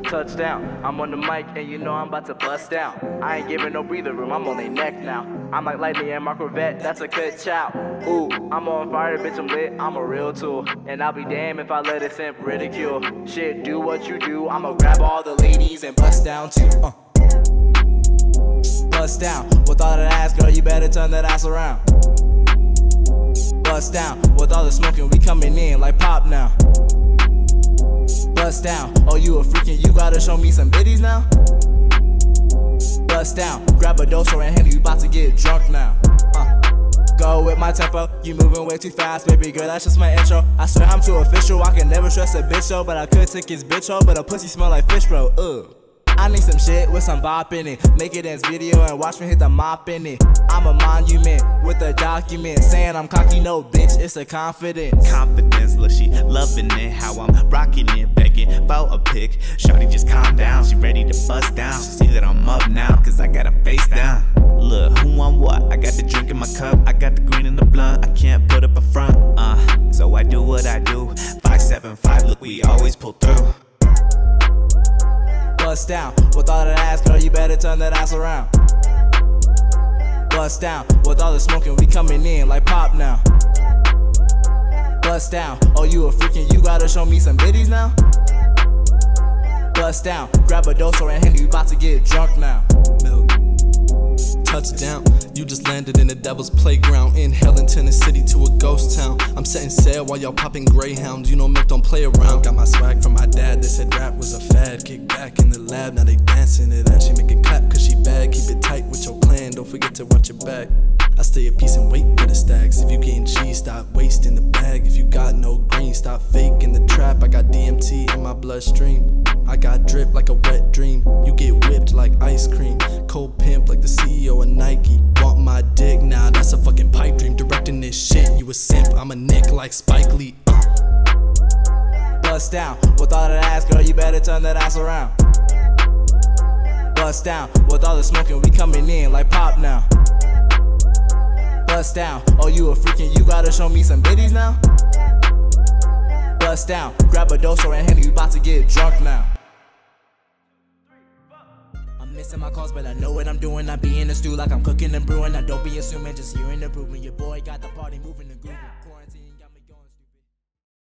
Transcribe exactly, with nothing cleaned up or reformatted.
Touchdown, I'm on the mic and you know I'm about to bust down. I ain't giving no breather room, I'm on they neck now. I'm like lightning in my Corvette, that's a cut chow. Ooh, I'm on fire, bitch, I'm lit, I'm a real tool. And I'll be damned if I let it simp ridicule. Shit, do what you do, I'ma grab all the ladies and bust down too. Uh. Bust down, with all that ass, girl, you better turn that ass around. Bust down, with all the smoking, we coming in like pop now. Bust down, oh you a freakin', you gotta show me some biddies now. Bust down, grab a dose or a handy, you bout to get drunk now. Uh. Go with my tempo, you moving way too fast, baby girl, that's just my intro. I swear I'm too official, I can never stress a bitch though, but I could take his bitch hole, but a pussy smell like fish bro, ugh. I need some shit with some bop in it. Make it dance video and watch me hit the mop in it. I'm a monument with a document saying I'm cocky, no bitch, it's a confidence. Confidence, look, she loving it, how I'm rocking it, begging for a pic. Shawty just calm down, she ready to bust down. She see that I'm up now, cause I got her face down. Look, who on what? I got the drink in my cup, I got the green in the blunt. I can't put up a front, uh, so I do what I do. Five seven five, look, we always pull through. Bust down, with all that ass, girl, you better turn that ass around. Bust down, with all the smoking, we coming in like pop now. Bust down, oh you a freakin', you gotta show me some biddies now. Bust down, grab a dose or a handy, you bout to get drunk now. Milk. Touchdown, you just landed in the devil's playground. Inhaling Tennessee to a ghost town. I'm setting sail while y'all popping greyhounds. You know Milk don't play around. Got my swag from my dad, they said rap was a fad. Kick back in the lab, now they dancing it and she make it clap cause she bad. Keep it tight with your clan, don't forget to watch your back. I stay at peace and wait for the stacks. If you getting cheese, stop wasting the bag. If you got no green, stop faking the trap. I got D M T in my bloodstream. I got drip like a wet dream. You get whipped like ice cream. Cold pimp like the C E O of Nike. Want my dick now, nah, that's a fucking pipe dream. Directing this shit, you a simp, I'm a nick like Spike Lee. uh. Bust down, with all that ass, girl, you better turn that ass around. Bust down, with all the smoking, we coming in like pop now. Bust down, oh you a freakin', you gotta show me some biddies now. Bust down, grab a dose or a handy, you bout to get drunk now. I'm missing my calls, but I know what I'm doing. I be in the stew like I'm cooking and brewing. I don't be assuming, just hearing the improvement. Your boy got the party moving and grooving.